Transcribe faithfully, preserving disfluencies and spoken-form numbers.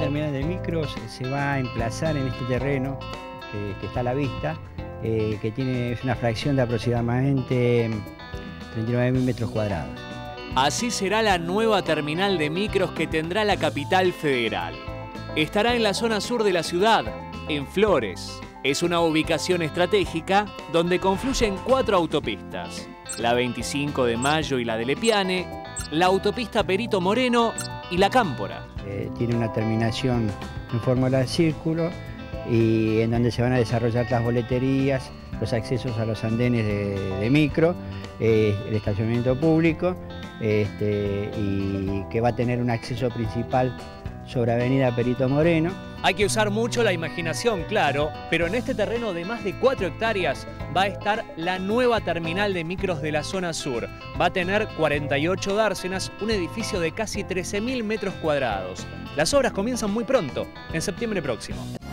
terminal de micros se va a emplazar en este terreno que, que está a la vista, eh, que tiene una fracción de aproximadamente treinta y nueve mil metros cuadrados. Así será la nueva terminal de micros que tendrá la capital federal. Estará en la zona sur de la ciudad, en Flores. Es una ubicación estratégica donde confluyen cuatro autopistas: la veinticinco de Mayo y la de Lepiane, la autopista Perito Moreno y la Cámpora. Eh, tiene una terminación en fórmula de círculo y en donde se van a desarrollar las boleterías, los accesos a los andenes de, de micro, eh, el estacionamiento público, este, y que va a tener un acceso principal sobre Avenida Perito Moreno. Hay que usar mucho la imaginación, claro, pero en este terreno de más de cuatro hectáreas va a estar la nueva terminal de micros de la zona sur. Va a tener cuarenta y ocho dársenas, un edificio de casi trece mil metros cuadrados. Las obras comienzan muy pronto, en septiembre próximo.